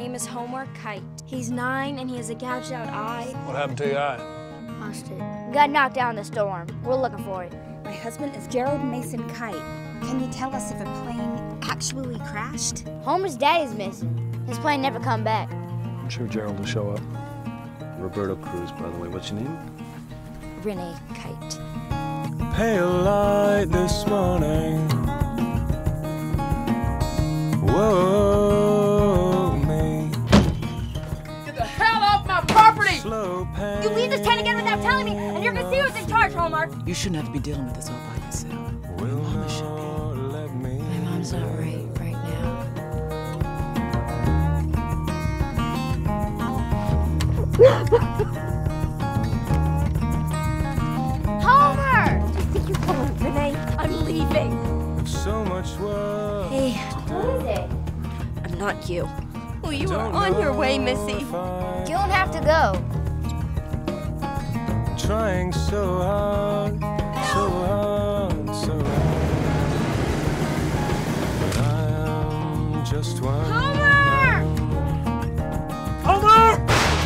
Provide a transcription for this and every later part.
name is Homer Kite. He's 9 and he has a gouged out eye. What happened to your eye? Lost it. Got knocked out in the storm. We're looking for it. My husband is Gerald Mason Kite. Can you tell us if a plane actually crashed? Homer's daddy's missing. His plane never come back. I'm sure Gerald will show up. Roberto Cruz, by the way. What's your name? Renee Kite. Pale light this morning. Whoa, me. Get the hell off my property! Slow pain. You leave this town again without telling me, and you're gonna see who's in charge, Homer. You shouldn't have to be dealing with this all by yourself. Will Mama should not let me. be. My mom's not right now. Homer! You're going, Renee. I'm leaving. If so much work. Hey, Who is it? I'm not you. Well, you are on your way, Missy. You don't have to go. Trying so hard, so hard, so hard. But I am just one. Homer! Homer!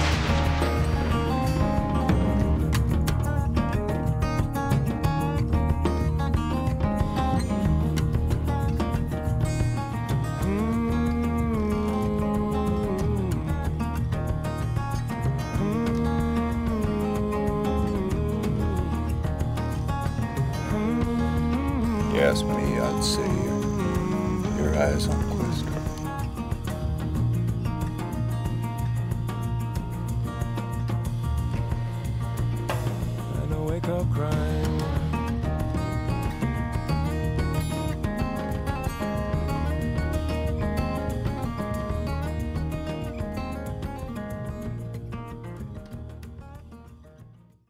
You asked me, I'd say your eyes on quest. And I wake up crying.